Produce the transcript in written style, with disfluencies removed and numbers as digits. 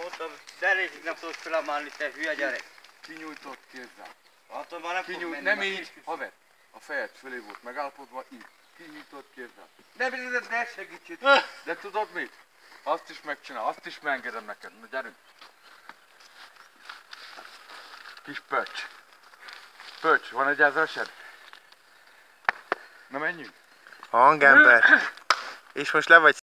mondtam, derékig nem tudod felemálni, te hülye gyerek. Kinyújtott kézzel. Attól már nem fog menni. Nem így, haver. A fejed fölé volt megállapodva, így. Kinyújtott kézzel. Ne segíts itt. De tudod mit? Azt is megcsinál, azt is megengedem neked. Na gyerünk. Kis pöcs. Pöcs, van egy ezresed? Na menjünk. Hangember. És most le vagy